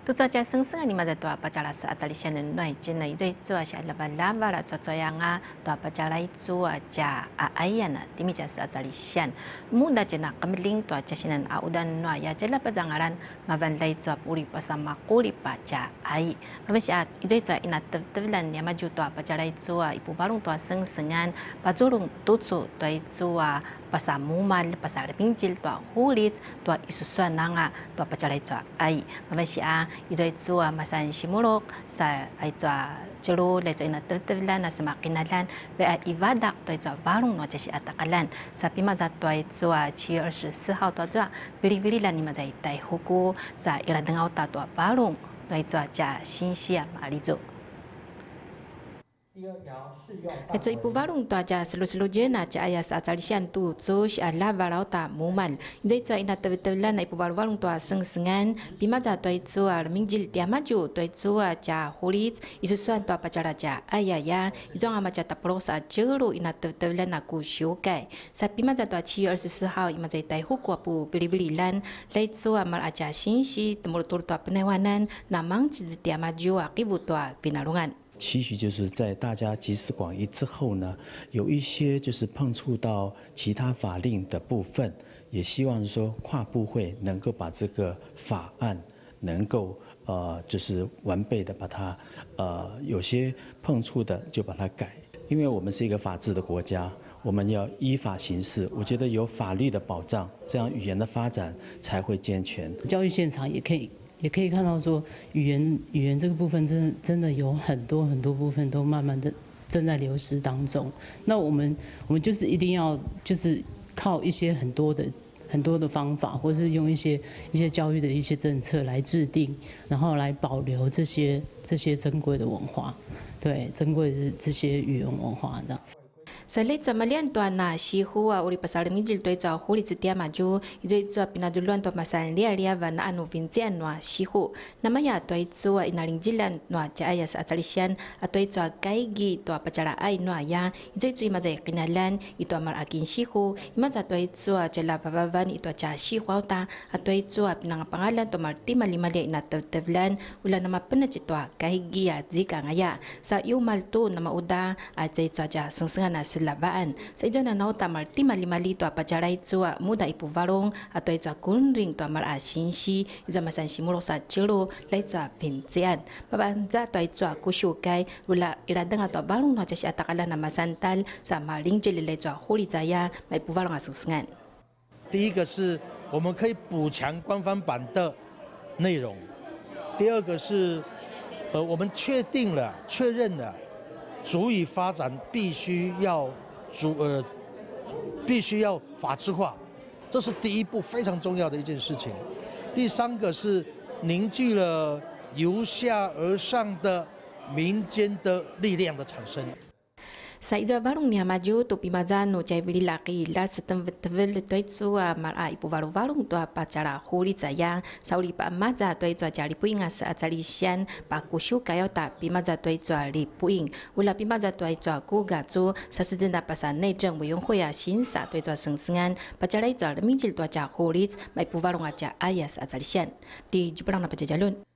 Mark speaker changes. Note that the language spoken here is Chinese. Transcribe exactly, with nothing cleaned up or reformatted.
Speaker 1: Tu tua cha seng seng ni ma tua pacala sa atali sian noi jen nei zoi tua sia lava lava la tua tua yang a tua pacala tua cha a ayana timi cha sa atali sian muda jena kamling tua cha sinan a udan noi ya jela pajangaran mavan lai tua puri pasama kuri paca ai mabesia zoi tua ina tevlan ya maju tua pacala tua ipu balung tua seng sengan pazulung tutsu tua tua pasamumal pasar pinjil tua hulic tua isusuan nanga tua pacala tua ai mabesia idoi tua masan simulok sa ai tua jelo le tua ina tevlan na semakinalan be a ivadak tua tua balung no jasi atakalan sa pimaza tua tua七月二十四号tua tua bili-bili lan ni mazai tai huku sa ira dengau ta tua balung tua tua ja sinsia malizo Ito ibu warung tu aja selu-selu je na aja ayah saat-salisian tu sus ala walau tak mumal. Ito itu ina tebetulan na ibu warung tu seng-sengan bima ja tu itu mingjil dia maju tu itu aja hulic isu suan tu apa cara aja ayah ya itu ang amaja tak perlu sajeru ina tebetulan aku syukai. Sapi ma ja tu 七月二十四号 ima ja tai huku apu beli-beli lan lai tu amal aja sinsi temur tur tu penewanan namang cizi dia maju akibu tu pinalungan.
Speaker 2: 期许就是在大家集思广益之后呢，有一些就是碰触到其他法令的部分，也希望说跨部会能够把这个法案能够呃就是完备的把它呃有些碰触的就把它改，因为我们是一个法治的国家，我们要依法行事。我觉得有法律的保障，这样语言的发展才会健全。
Speaker 3: 教育现场也可以。 也可以看到说，语言语言这个部分真的真的有很多很多部分都慢慢的正在流失当中。那我们我们就是一定要就是靠一些很多的很多的方法，或是用一些一些教育的一些政策来制定，然后来保留这些这些珍贵的文化，对珍贵的这些语言文化的。
Speaker 1: Salit sa malian tua na sihua uri pasal minjil tua tua huli setia maju itu tua pinajuluan tua masal lia lia van anu vincian noa sihu namanya tua tua inaling jilan noa cahaya saat salisian atau tua kaigi tua pacara ai noa ya itu itu imazai kinalan itu amal akin sihu imaza tua tua cela pavavan itu cah sihu ta atau tua pinang pangalan tua marti malima lia ina tevlan ulah nama penacit tua kaigi ya jika ngaya sa iumal tu nama uda atai tua cah sengsengan Lavaan. Sa ijo na nau tamar ti mali-mali tu apa cara itu muda ipu warung atau itu kunring tu amal asinsi itu masan simulok sa celo lai tu pincian. Babanza tu itu aku syukai ula iradang atau warung no jasi atakalan nama santal sa malingdjelj lai tu huli jaya mai ipu warung asengsengan.
Speaker 4: 第一个是我们可以补强官方版的内容，第二个是呃我们确定了确认了。 族语发展必须要族呃，必须要法制化，这是第一步非常重要的一件事情。第三个是凝聚了由下而上的民间的力量的产生。
Speaker 1: Sa ijo warung ni maju tu pimazano cai beli laki la setem betul tu itu mal a ipu warung warung tu apa cara huli saya sauli pa maza tu itu cari puing as asalisian pa kusyu kayo ta pimaza tu itu li puing ula pimaza tu itu aku gacu sasejeng da pasan内政委员会啊审查tu itu sengsengan pa cara itu minjil tu aja huli mai ipu warung aja ayas asalisian di Jepang na pajajalun